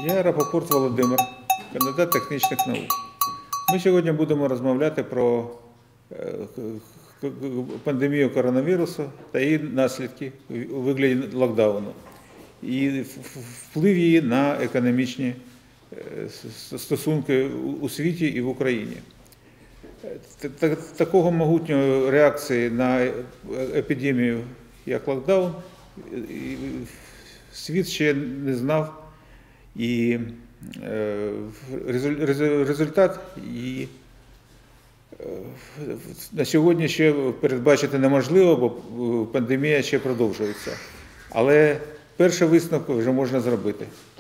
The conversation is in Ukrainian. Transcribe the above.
Я Рапопорт Володимир, кандидат технічних наук. Ми сьогодні будемо розмовляти про пандемію коронавірусу та її наслідки у вигляді локдауну і вплив її на економічні стосунки у світі і в Україні. Такого могутньої реакції на епідемію, як локдаун, світ ще не знав. І результат на сьогодні ще передбачити неможливо, бо пандемія ще продовжується. Але перший висновок вже можна зробити.